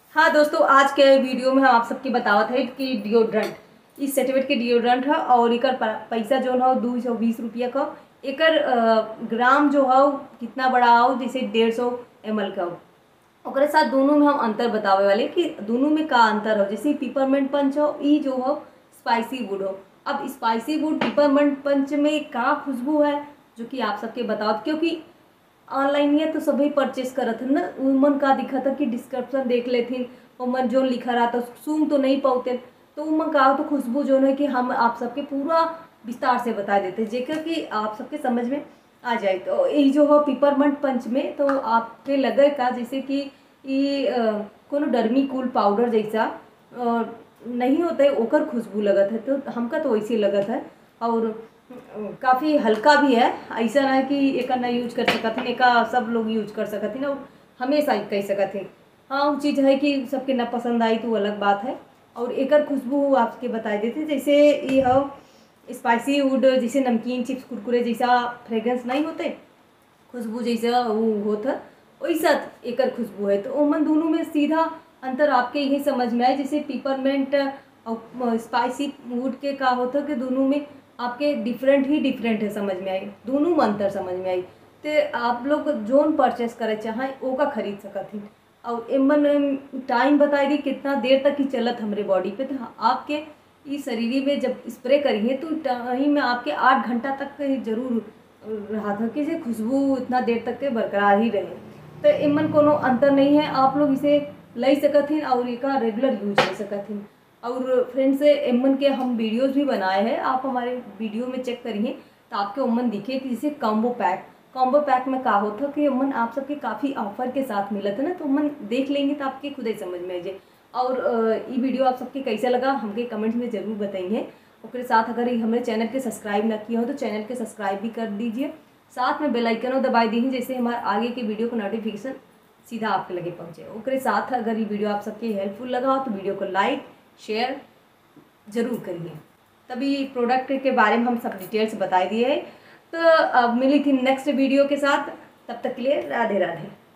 हाँ दोस्तों, आज के वीडियो में हम आप सबके बतावत है कि डिओड्रेंट इस सेटिवेट के डिओड्रेंट है और एकर पैसा जो है 220 रुपया का। एकर ग्राम जो है कितना बड़ा हो, जैसे 150 ml का हो। ओकरे साथ दोनों में हम अंतर बतावे वाले कि दोनों में का अंतर हो। जैसे पिपरमेंट पंच हो, ई जो हो स्पाइसी वुड हो। अब स्पाइसी वुड पिपरमेंट पंच में का खुशबू है जो कि आप सबके बताओ, क्योंकि ऑनलाइन ये तो सभी परचेस करत हन ना। उमन का दिखा था कि डिस्क्रिप्शन देख लेथिन, उमन जो लिखा रहा था सूंघ तो नहीं पाते, तो उमन का तो खुशबू जो है कि हम आप सबके पूरा विस्तार से बता देते जेकर कि आप सबके समझ में आ जाए। तो ये जो है पिपरमेंट पंच में तो आपके लगे का जैसे कि ये कोनो डर्मी कूल पाउडर जैसा नहीं होता है, ओकर खुशबू लगत है। तो हमका तो वैसे लगत है और काफ़ी हल्का भी है। ऐसा ना है कि एक ना यूज कर सकते हैं, एक सब लोग यूज कर सकते हैं और हमेशा कह सकते हैं। हाँ, वो चीज़ है कि सबके ना पसंद आई तो अलग बात है। और एकर खुशबू आपके बता देते जैसे ये है स्पाइसी वुड, जैसे नमकीन चिप्स कुरकुरे जैसा फ्रेग्रेंस नहीं होते, खुशबू जैसा वो होता वैसा एकर खुशबू है। तो ओमन दोनों में सीधा अंतर आपके यही समझ में आए। जैसे पिपरमेंट और स्पाइसी वुड के का होता कि दोनों में आपके डिफरेंट है, समझ में आई, दोनों में अंतर समझ में आई। तो आप लोग जोन परचेस करे चाहें वो का खरीद सकती। और एमन टाइम बताएगी कितना देर तक ही चलत हमारे बॉडी पे। तो आपके इस शरीर में जब स्प्रे करिए तो टाइम में आपके 8 घंटा तक जरूर रहा था कि इसे खुशबू इतना देर तक के बरकरार ही रहे। तो इमन कोनो अंतर नहीं है, आप लोग इसे ले सकथिन और इसका रेगुलर यूज कर सकथिन। और फ्रेंड्स, एमन के हम वीडियोस भी बनाए हैं, आप हमारे वीडियो में चेक करिए तो आपके उमन दिखे कि जैसे कॉम्बो पैक में का होता कि उमन आप सबके काफ़ी ऑफर के साथ मिलत है ना। तो उमन देख लेंगे तो आपके खुद ही समझ में आ जाए। और ये वीडियो आप सबके कैसे लगा हमके कमेंट्स में ज़रूर बताइए। उसके साथ अगर हमारे चैनल के सब्सक्राइब ना किया हो तो चैनल के सब्सक्राइब भी कर दीजिए, साथ में बेल आइकन दबाई दीजिए जैसे हमारे आगे के वीडियो का नोटिफिकेशन सीधा आपके लगे पहुँचे। उसके साथ अगर ये वीडियो आप सबके हेल्पफुल लगा हो तो वीडियो को लाइक शेयर ज़रूर करिए। तभी प्रोडक्ट के बारे में हम सब डिटेल्स बता दिए। तो अब मिली थी नेक्स्ट वीडियो के साथ, तब तक के लिए राधे राधे।